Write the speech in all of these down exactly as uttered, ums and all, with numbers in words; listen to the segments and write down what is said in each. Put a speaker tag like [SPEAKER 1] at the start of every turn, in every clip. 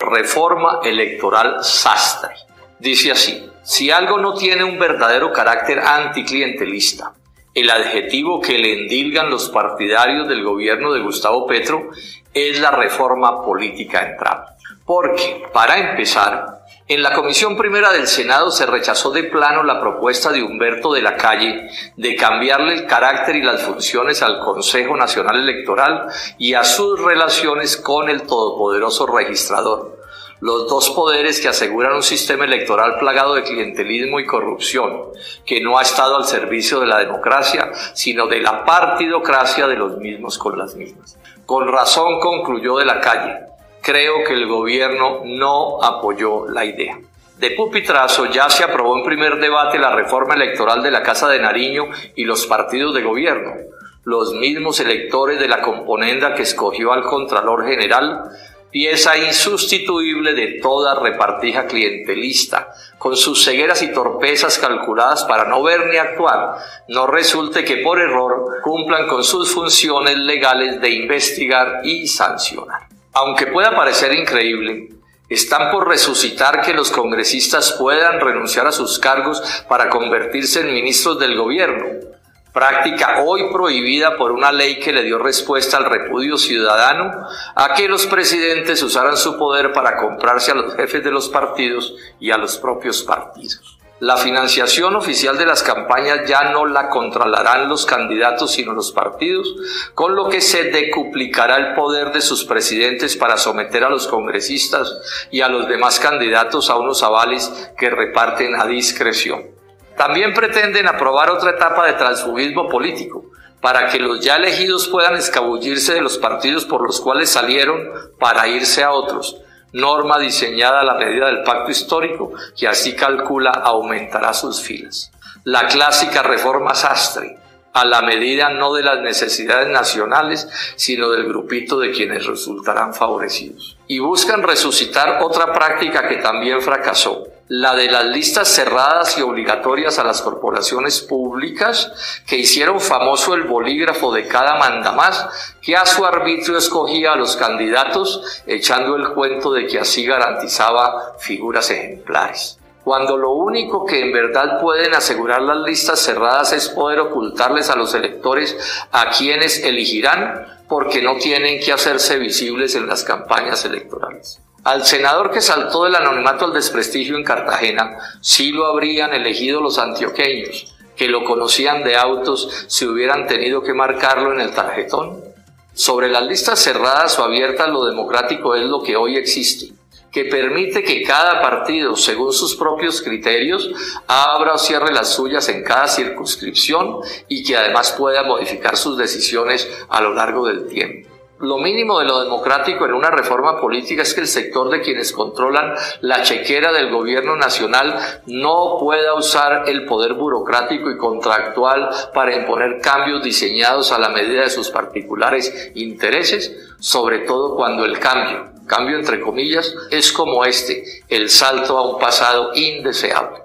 [SPEAKER 1] reforma electoral sastre. Dice así: si algo no tiene un verdadero carácter anticlientelista, el adjetivo que le endilgan los partidarios del gobierno de Gustavo Petro es la reforma política en trámite. Porque, para empezar, en la Comisión Primera del Senado se rechazó de plano la propuesta de Humberto de la Calle de cambiarle el carácter y las funciones al Consejo Nacional Electoral y a sus relaciones con el todopoderoso registrador, los dos poderes que aseguran un sistema electoral plagado de clientelismo y corrupción, que no ha estado al servicio de la democracia, sino de la partidocracia de los mismos con las mismas. Con razón concluyó de la Calle: creo que el gobierno no apoyó la idea. De pupitrazo ya se aprobó en primer debate la reforma electoral de la Casa de Nariño y los partidos de gobierno, los mismos electores de la componenda que escogió al Contralor General, pieza insustituible de toda repartija clientelista, con sus cegueras y torpezas calculadas para no ver ni actuar, no resulte que por error cumplan con sus funciones legales de investigar y sancionar. Aunque pueda parecer increíble, están por resucitar que los congresistas puedan renunciar a sus cargos para convertirse en ministros del gobierno, práctica hoy prohibida por una ley que le dio respuesta al repudio ciudadano a que los presidentes usaran su poder para comprarse a los jefes de los partidos y a los propios partidos. La financiación oficial de las campañas ya no la controlarán los candidatos sino los partidos, con lo que se decuplicará el poder de sus presidentes para someter a los congresistas y a los demás candidatos a unos avales que reparten a discreción. También pretenden aprobar otra etapa de transfugismo político, para que los ya elegidos puedan escabullirse de los partidos por los cuales salieron para irse a otros, norma diseñada a la medida del pacto histórico que así calcula aumentará sus filas. La clásica reforma sastre, a la medida no de las necesidades nacionales, sino del grupito de quienes resultarán favorecidos. Y buscan resucitar otra práctica que también fracasó, la de las listas cerradas y obligatorias a las corporaciones públicas, que hicieron famoso el bolígrafo de cada mandamás, que a su arbitrio escogía a los candidatos, echando el cuento de que así garantizaba figuras ejemplares. Cuando lo único que en verdad pueden asegurar las listas cerradas es poder ocultarles a los electores a quienes elegirán, porque no tienen que hacerse visibles en las campañas electorales. Al senador que saltó del anonimato al desprestigio en Cartagena, sí lo habrían elegido los antioqueños, que lo conocían de autos si hubieran tenido que marcarlo en el tarjetón. Sobre las listas cerradas o abiertas, lo democrático es lo que hoy existe, que permite que cada partido, según sus propios criterios, abra o cierre las suyas en cada circunscripción y que además pueda modificar sus decisiones a lo largo del tiempo. Lo mínimo de lo democrático en una reforma política es que el sector de quienes controlan la chequera del gobierno nacional no pueda usar el poder burocrático y contractual para imponer cambios diseñados a la medida de sus particulares intereses, sobre todo cuando el cambio, cambio entre comillas, es como este, el salto a un pasado indeseable.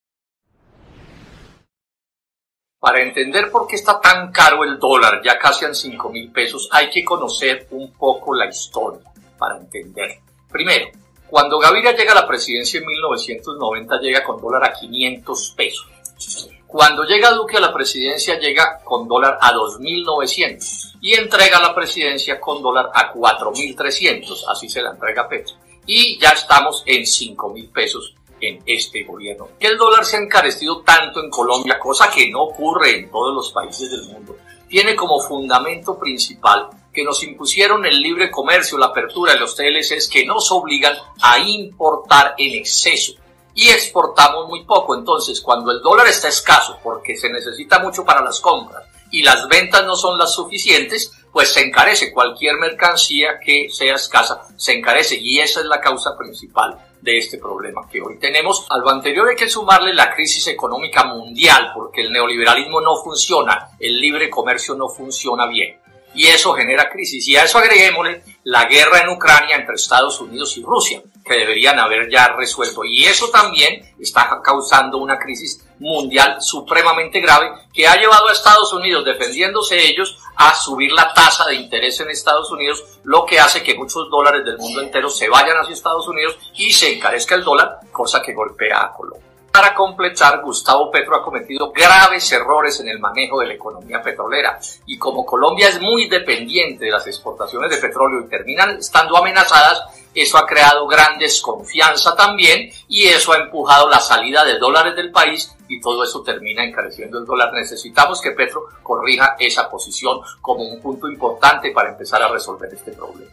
[SPEAKER 1] Para entender por qué está tan caro el dólar, ya casi en cinco mil pesos, hay que conocer un poco la historia para entender. Primero, cuando Gaviria llega a la presidencia en mil novecientos noventa, llega con dólar a quinientos pesos. Cuando llega Duque a la presidencia, llega con dólar a dos mil novecientos y entrega la presidencia con dólar a cuatro mil trescientos, así se la entrega Petro. Y ya estamos en cinco mil pesos en este gobierno. Que el dólar se ha encarecido tanto en Colombia, cosa que no ocurre en todos los países del mundo, tiene como fundamento principal que nos impusieron el libre comercio, la apertura de los T L Cs que nos obligan a importar en exceso y exportamos muy poco. Entonces, cuando el dólar está escaso porque se necesita mucho para las compras y las ventas no son las suficientes, pues se encarece. Cualquier mercancía que sea escasa se encarece, y esa es la causa principal de este problema que hoy tenemos. A lo anterior hay que sumarle la crisis económica mundial, porque el neoliberalismo no funciona, el libre comercio no funciona bien, y eso genera crisis. Y a eso agreguémosle la guerra en Ucrania entre Estados Unidos y Rusia,
[SPEAKER 2] que deberían haber ya resuelto. Y eso también está causando una crisis mundial supremamente grave que ha llevado a Estados Unidos, defendiéndose ellos, a subir la tasa de interés en Estados Unidos, lo que hace que muchos dólares del mundo entero se vayan hacia Estados Unidos y se encarezca el dólar, cosa que golpea a Colombia. Para completar, Gustavo Petro ha cometido graves errores en el manejo de la economía petrolera y como Colombia es muy dependiente de las exportaciones de petróleo y terminan estando amenazadas, eso ha creado gran desconfianza también y eso ha empujado la salida de dólares del país y todo eso termina encareciendo el dólar. Necesitamos que Petro corrija esa posición como un punto importante para empezar a resolver este problema.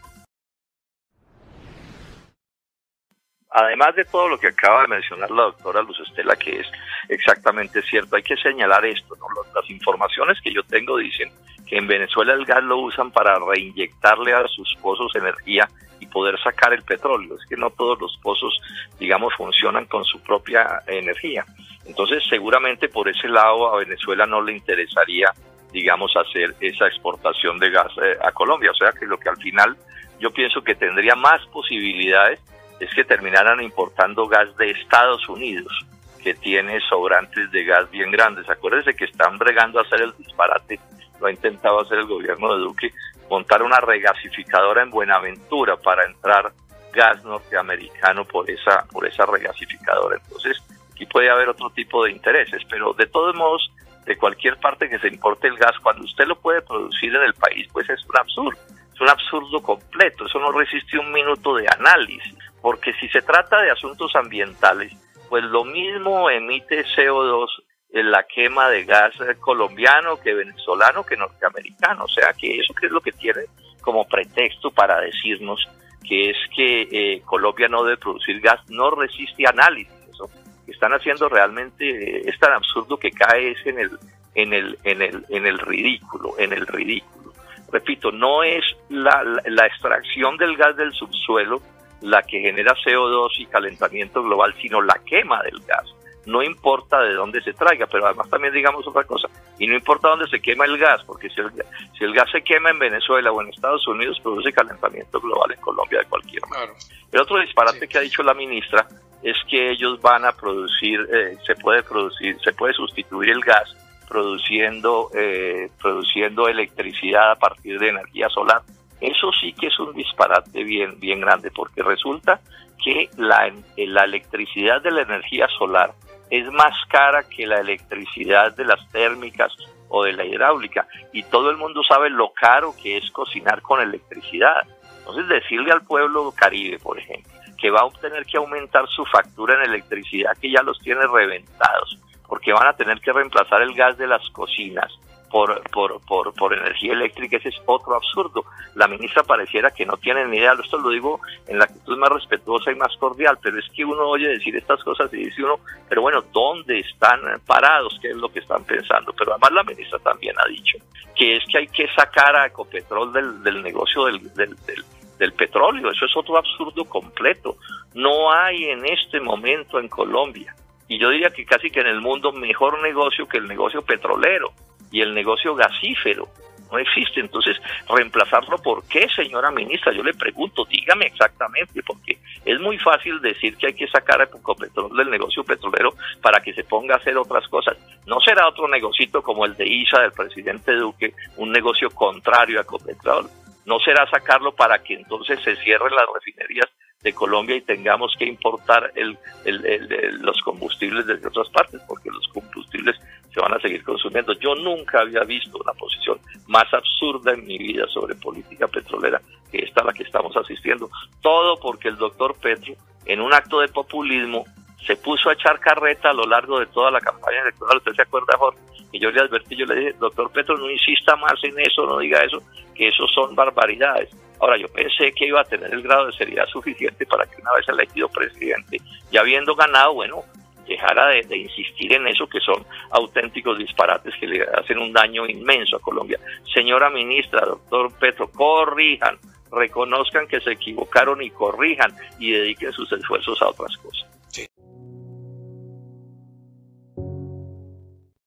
[SPEAKER 3] Además de todo lo que acaba de mencionar la doctora Luz Estela, que es exactamente cierto, hay que señalar esto, ¿no? Las informaciones que yo tengo dicen que en Venezuela el gas lo usan para reinyectarle a sus pozos energía y poder sacar el petróleo. Es que no todos los pozos, digamos, funcionan con su propia energía. Entonces, seguramente por ese lado a Venezuela no le interesaría, digamos, hacer esa exportación de gas eh, a Colombia. O sea que lo que al final yo pienso que tendría más posibilidades es que terminaran importando gas de Estados Unidos, que tiene sobrantes de gas bien grandes. Acuérdense que están bregando a hacer el disparate, lo ha intentado hacer el gobierno de Duque, montar una regasificadora en Buenaventura para entrar gas norteamericano por esa, por esa regasificadora. Entonces, aquí puede haber otro tipo de intereses, pero de todos modos, de cualquier parte que se importe el gas, cuando usted lo puede producir en el país, pues es un absurdo. Es un absurdo completo, eso no resiste un minuto de análisis, porque si se trata de asuntos ambientales, pues lo mismo emite C O dos en la quema de gas colombiano que venezolano que norteamericano, o sea que eso que es lo que tiene como pretexto para decirnos que es que eh, Colombia no debe producir gas, no resiste análisis. Eso que están haciendo realmente eh, es tan absurdo que cae es en el, en el, en el, en el ridículo, en el ridículo. Repito, no es la, la, la extracción del gas del subsuelo la que genera C O dos y calentamiento global, sino la quema del gas. No importa de dónde se traiga, pero además también digamos otra cosa, y no importa dónde se quema el gas, porque si el, si el gas se quema en Venezuela o en Estados Unidos, produce calentamiento global en Colombia de cualquier manera. Claro. El otro disparate sí. que ha dicho la ministra es que ellos van a producir, eh, se puede producir, se puede sustituir el gas produciendo eh, produciendo electricidad a partir de energía solar. Eso sí que es un disparate bien bien grande, porque resulta que la, la electricidad de la energía solar es más cara que la electricidad de las térmicas o de la hidráulica, y todo el mundo sabe lo caro que es cocinar con electricidad. Entonces, decirle al pueblo caribe, por ejemplo, que va a tener que aumentar su factura en electricidad, que ya los tiene reventados, porque van a tener que reemplazar el gas de las cocinas por por por por energía eléctrica, ese es otro absurdo. La ministra pareciera que no tiene ni idea, esto lo digo en la actitud más respetuosa y más cordial, pero es que uno oye decir estas cosas y dice uno, pero bueno, ¿dónde están parados? ¿Qué es lo que están pensando? Pero además la ministra también ha dicho que es que hay que sacar a Ecopetrol del, del negocio del, del, del, del petróleo. Eso es otro absurdo completo. No hay en este momento en Colombia, y yo diría que casi que en el mundo, mejor negocio que el negocio petrolero y el negocio gasífero. No existe. Entonces, ¿reemplazarlo por qué, señora ministra? Yo le pregunto, dígame exactamente, porque es muy fácil decir que hay que sacar a Ecopetrol del negocio petrolero para que se ponga a hacer otras cosas. ¿No será otro negocito como el de I S A del presidente Duque, un negocio contrario a Ecopetrol? ¿No será sacarlo para que entonces se cierren las refinerías de Colombia y tengamos que importar el, el, el, el, los combustibles desde otras partes, porque los combustibles se van a seguir consumiendo? Yo nunca había visto una posición más absurda en mi vida sobre política petrolera que esta a la que estamos asistiendo. Todo porque el doctor Petro, en un acto de populismo, se puso a echar carreta a lo largo de toda la campaña electoral. ¿Usted se acuerda, Jorge? Y yo le advertí, yo le dije, doctor Petro, no insista más en eso, no diga eso, que eso son barbaridades. Ahora, yo pensé que iba a tener el grado de seriedad suficiente para que una vez elegido presidente, ya habiendo ganado, bueno, dejara de, de insistir en eso, que son auténticos disparates que le hacen un daño inmenso a Colombia. Señora ministra, doctor Petro, corrijan, reconozcan que se equivocaron y corrijan y dediquen sus esfuerzos a otras cosas.